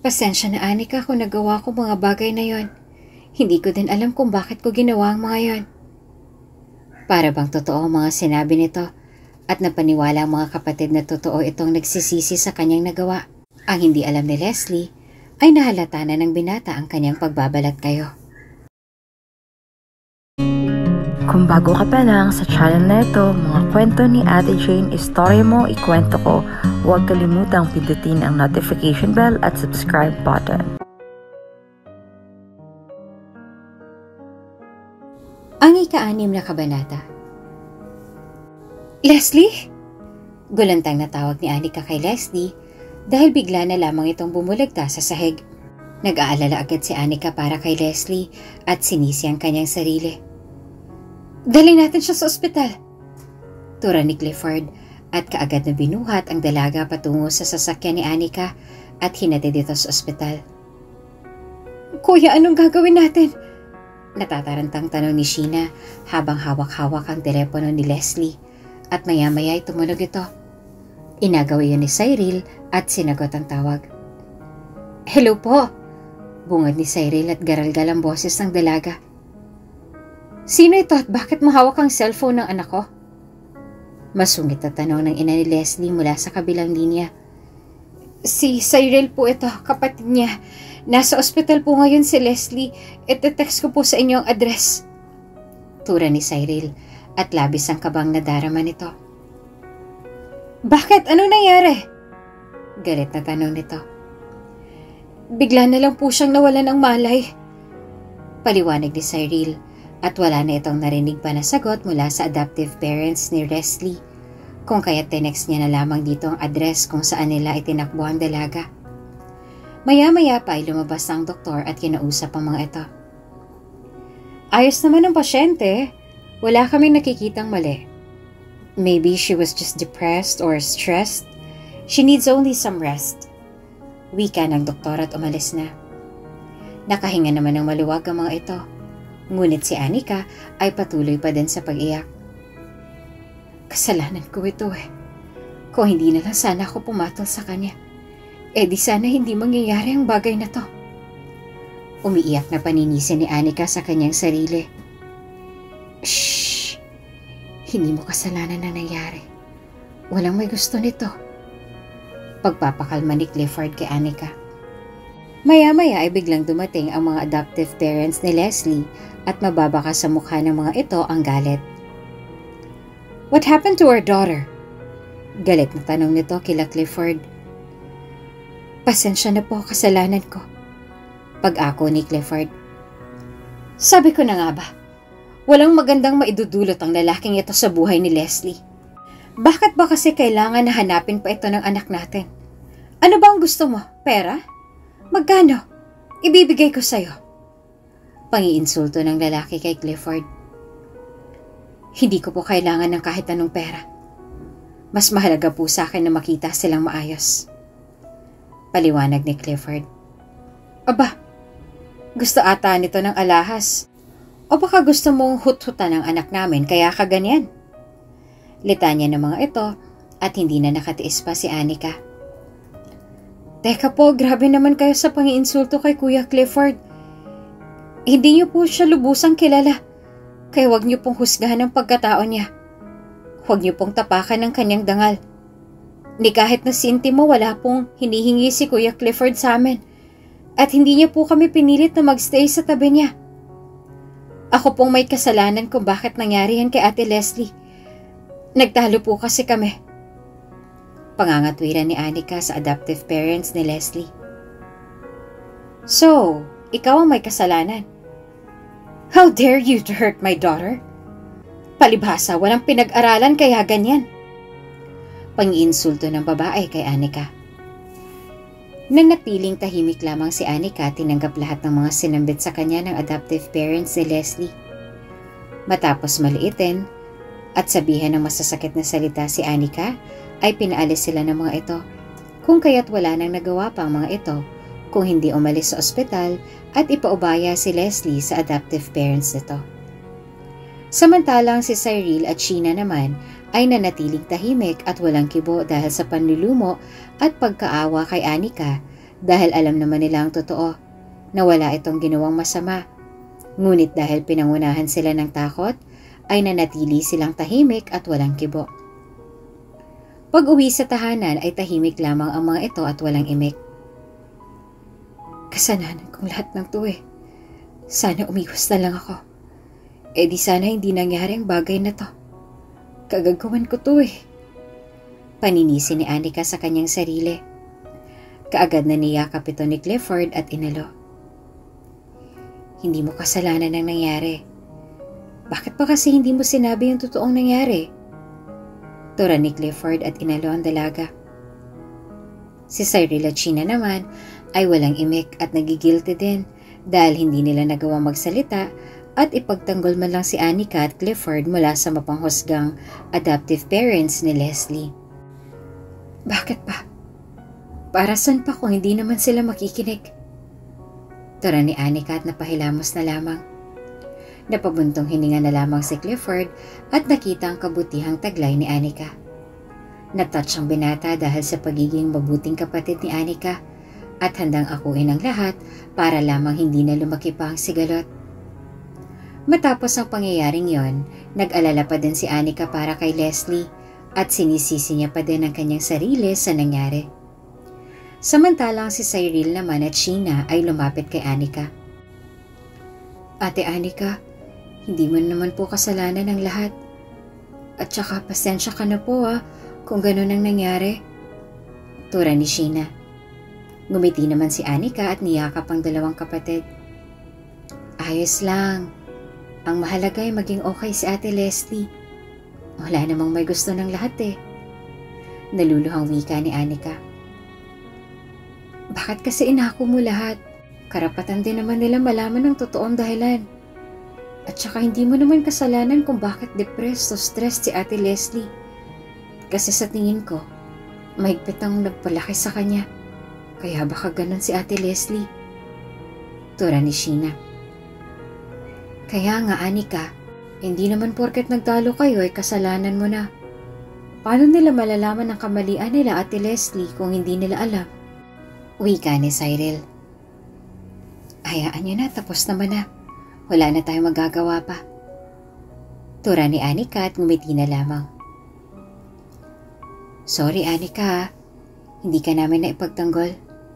Pasensya na, Anika, kung nagawa ko mga bagay na yon. Hindi ko din alam kung bakit ko ginawa ang mga yon. Para bang totoo ang mga sinabi nito at napaniwala ang mga kapatid na totoo itong nagsisisi sa kanyang nagawa. Ang hindi alam ni Leslie ay nahalata na ng binata ang kanyang pagbabalat kayo. Kung bago ka pa lang sa channel na ito, mga kwento ni Ate Jane, istorya mo, ikwento ko, huwag kalimutang pindutin ang notification bell at subscribe button. Ang ika-6 na kabanata. Leslie? Gulantang na tawag ni Anika kay Leslie dahil bigla na lamang itong bumulagta sa sahig. Nag-aalala agad si Anika para kay Leslie at sinisi ang kanyang sarili. Dali natin siya sa ospital. Tura ni Clifford at kaagad na binuhat ang dalaga patungo sa sasakyan ni Anika at hinatid dito sa ospital. Kuya, anong gagawin natin? Natatarantang tanong ni Sheena habang hawak-hawak ang telepono ni Leslie at maya-maya ay tumunog ito. Inagaw iyon ni Cyril at sinagot ang tawag. Hello po, bungad ni Cyril at garalgal ang boses ng dalaga. Sino ito at bakit mahawak ang cellphone ng anak ko? Masungit na tanong ng ina ni Leslie mula sa kabilang linya. Si Cyril po ito, kapatid niya. Nasa ospital po ngayon si Leslie. Ite-text ko po sa inyo ang address. Tura ni Cyril at labis ang kabang nadarama nito. Bakit? Ano nangyari? Galit na tanong nito. Bigla na lang po siyang nawalan ng malay. Paliwanag ni Cyril. At wala na itong narinig pa na sagot mula sa adoptive parents ni Leslie, kung kaya tinext niya na lamang dito ang address kung saan nila itinakbo ang dalaga. Maya-maya pa ay lumabas ang doktor at kinausap ang mga ito. Ayos naman ang pasyente, wala kaming nakikitang mali. Maybe she was just depressed or stressed. She needs only some rest. Wika ng doktor at umalis na. Nakahinga naman ng maluwag ang mga ito. Ngunit si Anika ay patuloy pa din sa pag-iyak. Kasalanan ko ito eh. Kung hindi na lang sana ako pumatol sa kanya, di sana hindi mangyayari ang bagay na to. Umiiyak na paninisi ni Anika sa kanyang sarili. Shhh! Hindi mo kasalanan na nangyari. Walang may gusto nito. Pagpapakalma ni Clifford kay Anika. Maya-maya ay biglang dumating ang mga adoptive parents ni Leslie at mababaka sa mukha ng mga ito ang galit. What happened to our daughter? Galit na tanong nito kila Clifford. Pasensya na po, kasalanan ko. Pag-ako ni Clifford. Sabi ko na nga ba, walang magandang maidudulot ang lalaking ito sa buhay ni Leslie. Bakit ba kasi kailangan na hanapin pa ito ng anak natin? Ano ba ang gusto mo? Pera? Magkano? Ibibigay ko sa'yo. Pangiinsulto ng lalaki kay Clifford. Hindi ko po kailangan ng kahit anong pera. Mas mahalaga po sa akin na makita silang maayos. Paliwanag ni Clifford. Aba, gusto ata nito ng alahas. O baka gusto mong hut-hutan ng anak namin kaya ka ganyan? Litanya ng mga ito at hindi na nakatiis pa si Anika. Teka po, grabe naman kayo sa pangiinsulto kay Kuya Clifford. Hindi niyo po siya lubusang kilala, kaya huwag niyo pong husgahan ang pagkatao niya. Huwag niyo pong tapakan ng kanyang dangal. Ni kahit na sintimo wala pong hinihingi si Kuya Clifford sa amin, at hindi niya po kami pinilit na magstay sa tabi niya. Ako pong may kasalanan kung bakit nangyari yan kay Ate Leslie. Nagtalo po kasi kami. Pangangatwiran ni Anika sa adoptive parents ni Leslie. So, ikaw ang may kasalanan. How dare you to hurt my daughter? Palibhasa, walang pinag-aralan kaya ganyan. Pangiinsulto ng babae kay Anika. Nang natiling tahimik lamang si Anika, tinanggap lahat ng mga sinambit sa kanya ng adoptive parents ni Leslie. Matapos maliitin at sabihan ng masasakit na salita si Anika, ay pinaalis sila ng mga ito, kung kaya't wala nang nagawa pa ang mga ito kung hindi umalis sa ospital at ipaubaya si Leslie sa adoptive parents nito. Samantalang si Cyril at Sheena naman ay nanatiling tahimik at walang kibo dahil sa panlulumo at pagkaawa kay Anika Dahil alam naman nila ang totoo na wala itong ginawang masama. Ngunit dahil pinangunahan sila ng takot, ay nanatili silang tahimik at walang kibo. Pag-uwi sa tahanan ay tahimik lamang ang mga ito at walang imik. Kasalanan kong lahat ng to eh. Sana umiwas na lang ako. Di sana hindi nangyari ang bagay na to. Kagagawan ko to eh. Paninisi ni Anika sa kanyang sarili. Kaagad na niyakap ito ni Clifford at inalo. Hindi mo kasalanan ang nangyari. Bakit pa kasi hindi mo sinabi yung totoong nangyari? Tura ni Clifford at inalo ang dalaga. Si Cyril at Sheena naman ay walang imik at nagigilty din dahil hindi nila nagawang magsalita at ipagtanggol man lang si Anika at Clifford mula sa mapanghusgang adoptive parents ni Leslie. Bakit pa? Para saan pa kung hindi naman sila makikinig? Tura ni Anika at napahilamos na lamang. Napabuntong hininga na lamang si Clifford at nakita ang kabutihang taglay ni Anika. Natouch ang binata dahil sa pagiging mabuting kapatid ni Anika at handang akuin ang lahat para lamang hindi na lumaki pa ang sigalot. Matapos ang pangyayaring yon, nag-alala pa din si Anika para kay Leslie at sinisisi niya pa din ang kanyang sarili sa nangyari. Samantalang si Cyril naman at Sheena ay lumapit kay Anika. Ate Anika, hindi mo naman po kasalanan ang lahat. At saka pasensya ka na po kung ganun ang nangyari. Tura ni Sheena. Ngumiti naman si Anika at niyakap ang dalawang kapatid. Ayos lang. Ang mahalaga ay maging okay si Ate Leslie. Wala namang may gusto ng lahat eh. Naluluhang wika ni Anika. Bakit kasi inako mo lahat? Karapatan din naman nila malaman ang totoong dahilan. At saka hindi mo naman kasalanan kung bakit depressed o stressed si Ate Leslie. Kasi sa tingin ko, mahigpit ang nagpalaki sa kanya. Kaya baka ganun si Ate Leslie. Tura ni Sheena. Kaya nga Anika, hindi naman porket nagtalo kayo ay kasalanan mo na. Paano nila malalaman ang kamalian nila Ate Leslie kung hindi nila alam? Wika ni Cyril. Hayaan niyo na, tapos naman na. Wala na tayong magagawa pa. Tura ni Anika at ngumiti na lamang. Sorry Anika, hindi ka namin naipagtanggol.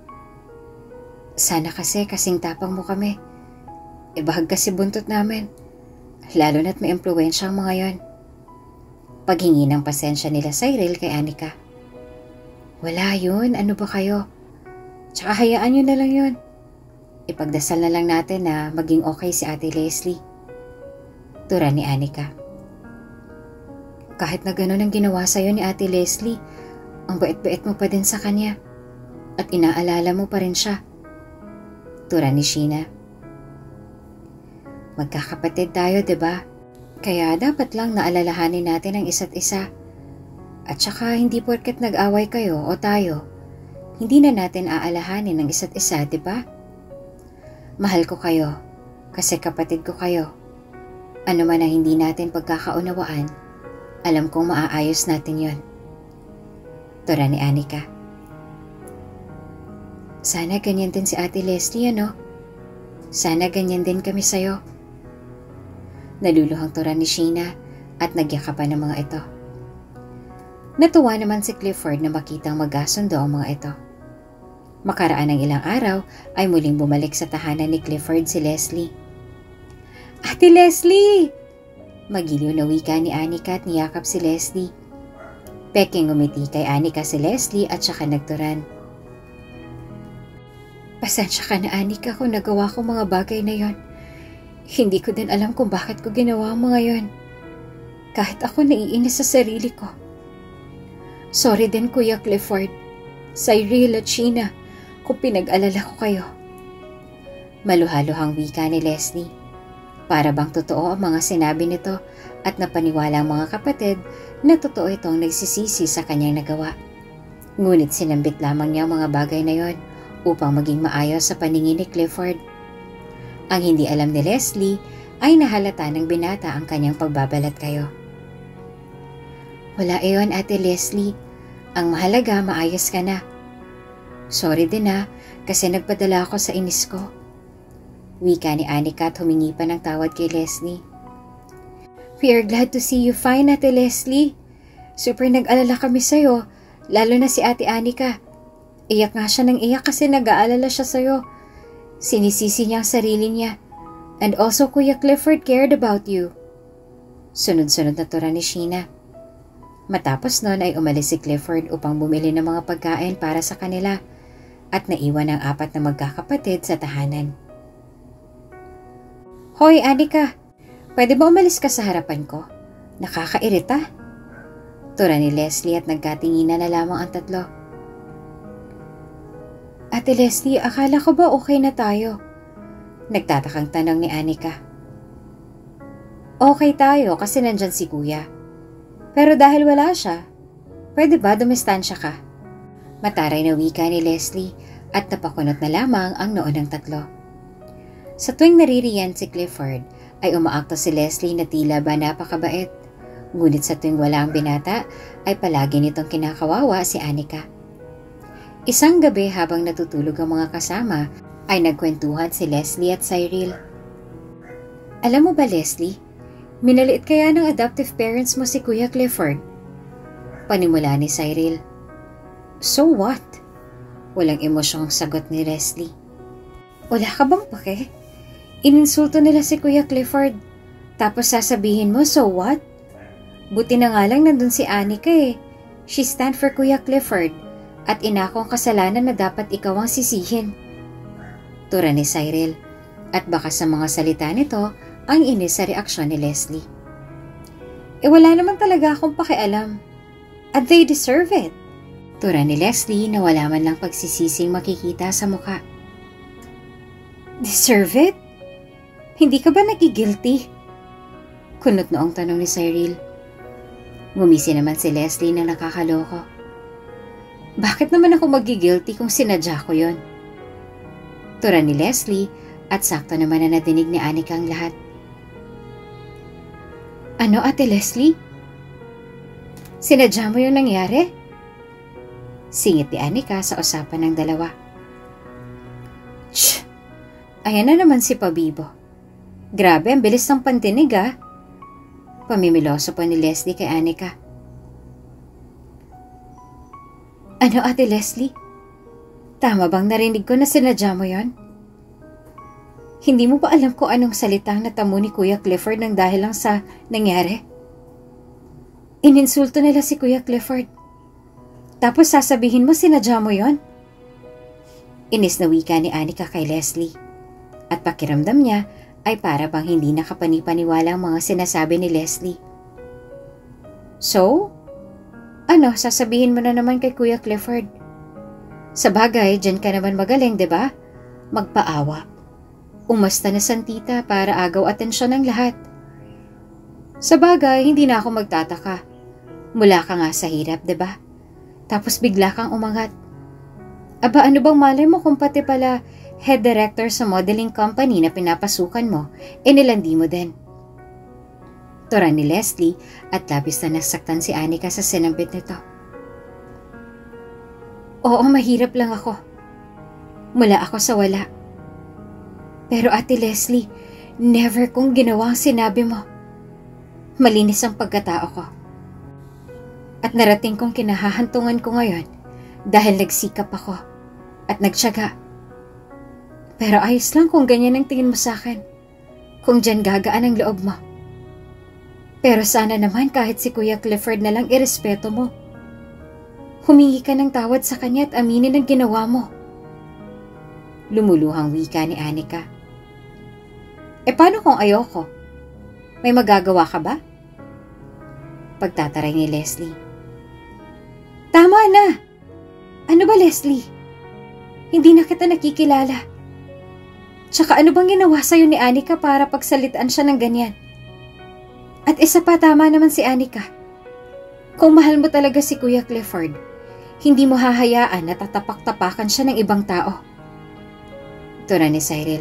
Sana kasi kasing tapang mo kami. Bahag kasi buntot namin. Lalo na't may impluwensya ang mga yon. Paghingi ng pasensya nila Cyril kay Anika. Wala yun, ano ba kayo? Tsaka hayaan nyo na lang yun. Ipagdasal na lang natin na maging okay si Ate Leslie. Tura ni Anika. Kahit na gano'n ang ginawa sa'yo ni Ate Leslie, ang bait-bait mo pa din sa kanya. At inaalala mo pa rin siya. Tura ni Sheena. Magkakapatid tayo, diba? Kaya dapat lang naalalahanin natin ang isa't isa. At saka hindi porket nag-away kayo o tayo, hindi na natin aalahanin ang isa't isa, diba? Mahal ko kayo, kasi kapatid ko kayo. Ano man ang hindi natin pagkakaunawaan, alam kong maaayos natin yon. Tura ni Anika. Sana ganyan din si Ate Leslie, ano? Sana ganyan din kami sa'yo. Naluluhang tura ni Sheena at nagyakapan ng mga ito. Natuwa naman si Clifford na makitang magkasundo ang mga ito. Makaraan ng ilang araw ay muling bumalik sa tahanan ni Clifford si Leslie. Ate Leslie! Magiliw na wika ni Anika at niyakap si Leslie. Peking umiti kay Anika si Leslie at saka nagturan. Pasensya ka na Anika kung nagawa ko mga bagay na yon. Hindi ko din alam kung bakit ko ginawa ang mga yon. Kahit ako naiinis sa sarili ko. Sorry din Kuya Clifford, Cyril at Sheena kung pinag-alala ko kayo. Maluhaluhang wika ni Leslie. Para bang totoo ang mga sinabi nito at napaniwala ang mga kapatid na totoo itong nagsisisi sa kanyang nagawa. Ngunit sinambit lamang niya ang mga bagay na yon upang maging maayos sa paningin ni Clifford. Ang hindi alam ni Leslie ay nahalata ng binata ang kanyang pagbabalat kayo. Wala iyon Ate Leslie, ang mahalaga maayos ka na. Sorry din kasi nagpadala ako sa inis ko. Wika ni Anika at humingi pa ng tawad kay Leslie. We are glad to see you fine, Ate Leslie. Super nag-alala kami sa'yo, lalo na si Ate Anika. Iyak nga siya ng iyak kasi nag-aalala siya sa'yo. Sinisisi niya ang sarili niya. And also Kuya Clifford cared about you. Sunod-sunod na tura ni Sheena. Matapos nun ay umalis si Clifford upang bumili ng mga pagkain para sa kanila at naiwan ang 4 na magkakapatid sa tahanan. Hoy Anika, pwede ba umalis ka sa harapan ko? Nakakairita. Tura ni Leslie at nagkatinginan na lamang ang tatlo. Ate Leslie, akala ko ba okay na tayo? Nagtatakang tanong ni Anika. Okay tayo kasi nandyan si Kuya. Pero dahil wala siya, pwede ba dumistansya ka? Mataray na wika ni Leslie at napakunot na lamang ang noo ng tatlo. Sa tuwing naririyan si Clifford ay umaakto si Leslie na tila ba napakabait. Ngunit sa tuwing wala ang binata ay palagi nitong kinakawawa si Anika. Isang gabi habang natutulog ang mga kasama ay nagkwentuhan si Leslie at Cyril. Alam mo ba Leslie, minaliit kaya ng adoptive parents mo si Kuya Clifford? Panimula ni Cyril. So what? Walang emosyong sagot ni Leslie. Wala ka bang pake? Ininsulto nila si Kuya Clifford. Tapos sasabihin mo, so what? Buti na nga lang nandun si Anika eh. She stand for Kuya Clifford at inakong kasalanan na dapat ikaw ang sisihin. Tura ni Cyril at baka sa mga salita nito ang inis sa reaksyon ni Leslie. Wala naman talaga akong pakialam. At they deserve it. Tura ni Leslie na wala man lang pagsisising makikita sa mukha. Deserve it? Hindi ka ba nagigilty? Kunot noong tanong ni Cyril. Ngumisi naman si Leslie na nakakaloko. Bakit naman ako magigilty kung sinadya ko yon? Tura ni Leslie at sakto naman na nadinig ni Anika ang lahat. Ano Ate Leslie? Sinadya mo yung nangyari? Singit ni Anika sa usapan ng dalawa. Shh! Ayan na naman si Pabibo. Grabe, ang bilis ng pantinig Pamimiloso po ni Leslie kay Anika. Ano Ate Leslie? Tama bang narinig ko na sinadya mo yon? Hindi mo ba alam kung anong salitang natamo ni Kuya Clifford nang dahil lang sa nangyari? Ininsulto nila si Kuya Clifford. Tapos sasabihin mo sinadya mo yon? Inis na wika ni Anika kay Leslie. At pakiramdam niya ay para bang hindi nakapanipaniwala ang mga sinasabi ni Leslie. So, ano sasabihin mo na naman kay Kuya Clifford? Sa bagay, dyan ka naman magaling, 'di ba? Magpaawa. Umasta na santita para agaw atensyon ng lahat. Sa bagay, hindi na ako magtataka. Mula ka nga sa hirap, 'di ba? Tapos bigla kang umangat. Aba, ano bang malay mo kung pati pala head director sa modeling company na pinapasukan mo, nilandi mo din. Tura ni Leslie at labis na nasaktan si Anika sa sinambit nito. Oo, mahirap lang ako. Mula ako sa wala. Pero Ate Leslie, never kong ginawa ang sinabi mo. Malinis ang pagkatao ko. At narating kong kinahahantungan ko ngayon dahil nagsikap ako at nagtiyaga. Pero ayos lang kung ganyan ang tingin mo sa akin. Kung dyan gagaan ang loob mo. Pero sana naman kahit si Kuya Clifford na lang irespeto mo. Humingi ka ng tawad sa kanya at aminin ang ginawa mo. Lumuluhang wika ni Anika. Paano kung ayoko? May magagawa ka ba? Pagtataray ni Leslie. Tama na! Ano ba Leslie? Hindi na kita nakikilala. Tsaka ano bang ginawa sa'yo ni Anika para pagsalitaan siya ng ganyan? At isa pa, tama naman si Anika. Kung mahal mo talaga si Kuya Clifford, hindi mo hahayaan na tatapak-tapakan siya ng ibang tao. Tura ni Cyril.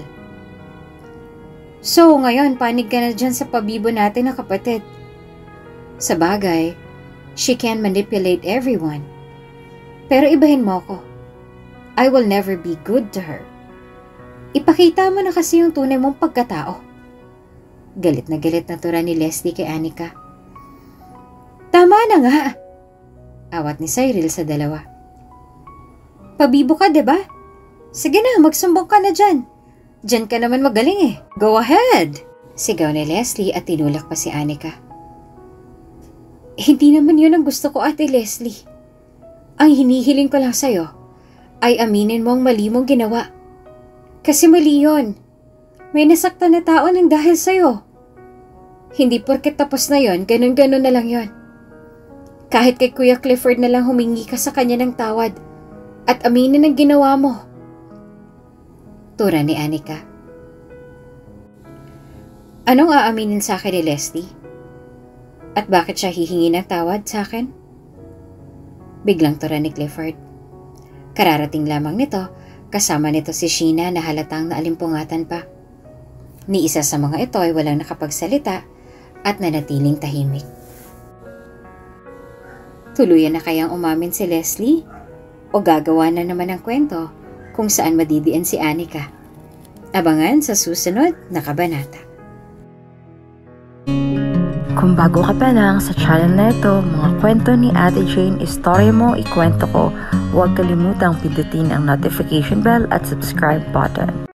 So, ngayon, panig ka na dyan sa pabibo natin na kapatid. Sa bagay, she can manipulate everyone. Pero ibahin mo ako. I will never be good to her. Ipakita mo na kasi yung tunay mong pagkatao. Galit na tura ni Leslie kay Anika. Tama na nga! Awat ni Cyril sa dalawa. Pabibo ka, diba? Sige na, magsumbong ka na dyan. Dyan ka naman magaling eh. Go ahead! Sigaw ni Leslie at tinulak pa si Anika. Hindi naman yun ang gusto ko, Ate Leslie. Ang hinihiling ko lang sa'yo ay aminin mo ang mali mong ginawa. Kasi mali yun. May nasaktan na tao ng dahil sa'yo. Hindi porket tapos na yun, ganun-ganun na lang yun. Kahit kay Kuya Clifford na lang humingi ka sa kanya ng tawad at aminin ang ginawa mo. Tura ni Anika. Anong aaminin sa akin ni Leslie? At bakit siya hihingi ng tawad sa akin? Biglang tura ni Clifford. Kararating lamang nito, kasama nito si Sheena na halatang naalimpungatan pa. Ni isa sa mga ito ay walang nakapagsalita at nanatiling tahimik. Tuluyan na kayang umamin si Leslie? O gagawa na naman ng kwento kung saan madidiin si Anika? Abangan sa susunod na kabanata. Kung bago ka pa lang sa channel na ito, mga kwento ni Ate Jane, istorya mo, ikwento ko, huwag kalimutang pindutin ang notification bell at subscribe button.